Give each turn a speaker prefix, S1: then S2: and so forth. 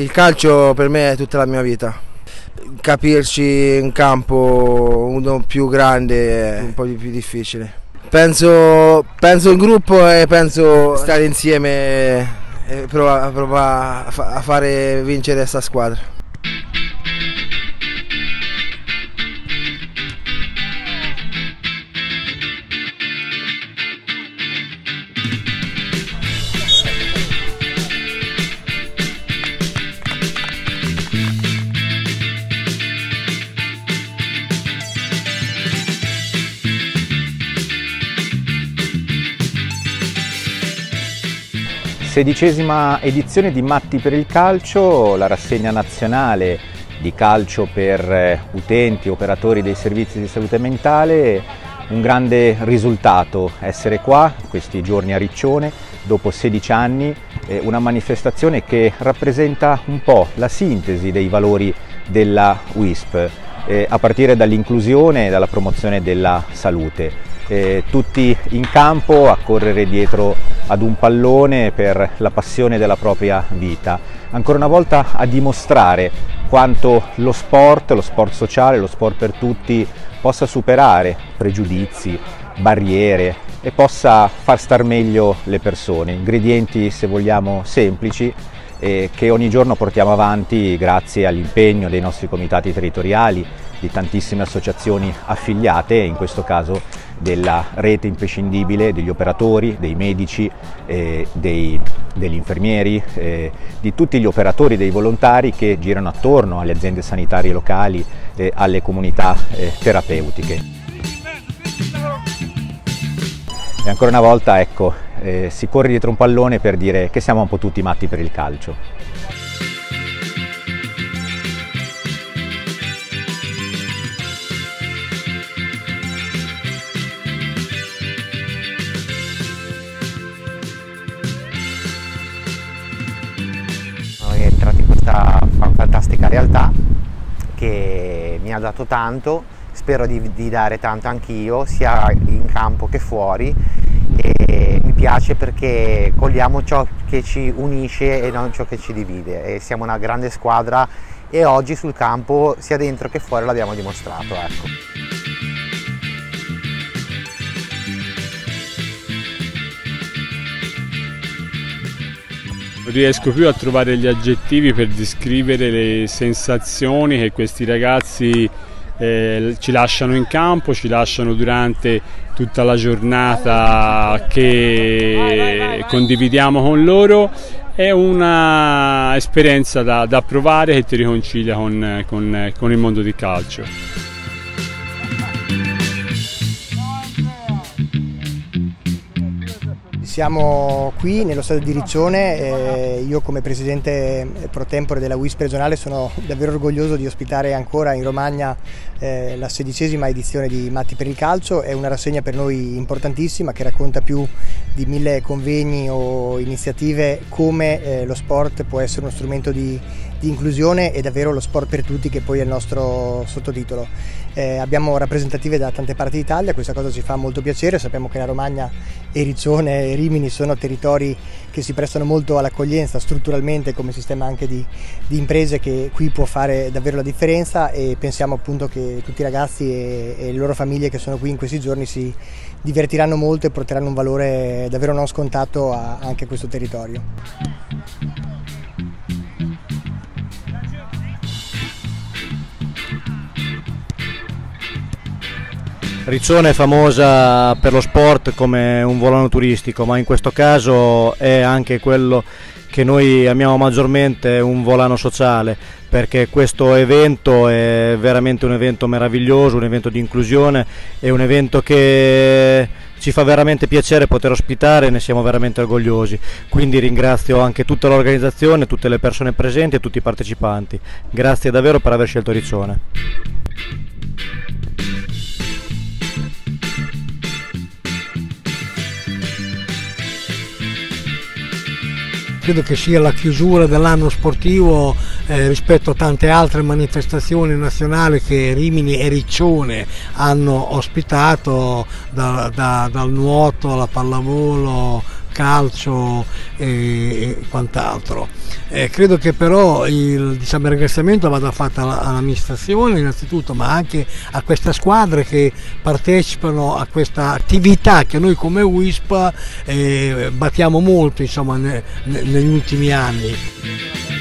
S1: Il calcio per me è tutta la mia vita. Capirci in campo uno più grande è un po' più difficile. Penso in gruppo e penso stare insieme e provare a fare vincere questa squadra.
S2: Sedicesima edizione di Matti per il Calcio, la rassegna nazionale di calcio per utenti e operatori dei servizi di salute mentale. Un grande risultato essere qua questi giorni a Riccione dopo 16 anni, una manifestazione che rappresenta un po' la sintesi dei valori della WISP, a partire dall'inclusione e dalla promozione della salute. Tutti in campo a correre dietro ad un pallone per la passione della propria vita, ancora una volta a dimostrare quanto lo sport sociale, lo sport per tutti possa superare pregiudizi, barriere e possa far star meglio le persone, ingredienti se vogliamo semplici che ogni giorno portiamo avanti grazie all'impegno dei nostri comitati territoriali, di tantissime associazioni affiliate, in questo caso della rete imprescindibile degli operatori, dei medici, degli infermieri, di tutti gli operatori, dei volontari che girano attorno alle aziende sanitarie locali, alle comunità terapeutiche. E ancora una volta, ecco, si corre dietro un pallone per dire che siamo un po' tutti matti per il calcio.
S3: Entrato in questa fantastica realtà che mi ha dato tanto, spero di dare tanto anch'io, sia in campo che fuori, e mi piace perché cogliamo ciò che ci unisce e non ciò che ci divide, e siamo una grande squadra e oggi sul campo sia dentro che fuori l'abbiamo dimostrato, ecco.
S4: Non riesco più a trovare gli aggettivi per descrivere le sensazioni che questi ragazzi ci lasciano in campo, ci lasciano durante tutta la giornata che condividiamo con loro. È una esperienza da provare che ti riconcilia con il mondo del calcio.
S5: Siamo qui nello stadio di Riccione, io come presidente pro tempore della WISP regionale sono davvero orgoglioso di ospitare ancora in Romagna la 16ª edizione di Matti per il Calcio. È una rassegna per noi importantissima che racconta più di 1000 convegni o iniziative come lo sport può essere uno strumento di inclusione e davvero lo sport per tutti, che poi è il nostro sottotitolo. Abbiamo rappresentative da tante parti d'Italia, questa cosa ci fa molto piacere. Sappiamo che la Romagna e Riccione e Rimini sono territori che si prestano molto all'accoglienza strutturalmente come sistema anche di imprese, che qui può fare davvero la differenza, e pensiamo appunto che tutti i ragazzi e le loro famiglie che sono qui in questi giorni si divertiranno molto e porteranno un valore davvero non scontato anche a questo territorio.
S6: Riccione è famosa per lo sport come un volano turistico, ma in questo caso è anche quello che noi amiamo maggiormente, un volano sociale, perché questo evento è veramente un evento meraviglioso, un evento di inclusione, è un evento che ci fa veramente piacere poter ospitare e ne siamo veramente orgogliosi. Quindi ringrazio anche tutta l'organizzazione, tutte le persone presenti e tutti i partecipanti. Grazie davvero per aver scelto Riccione.
S7: Credo che sia la chiusura dell'anno sportivo rispetto a tante altre manifestazioni nazionali che Rimini e Riccione hanno ospitato, dal nuoto alla pallavolo, calcio e quant'altro. Credo che però il ringraziamento vada fatto all'amministrazione innanzitutto, ma anche a queste squadre che partecipano a questa attività che noi come WISP battiamo molto, insomma, negli ultimi anni.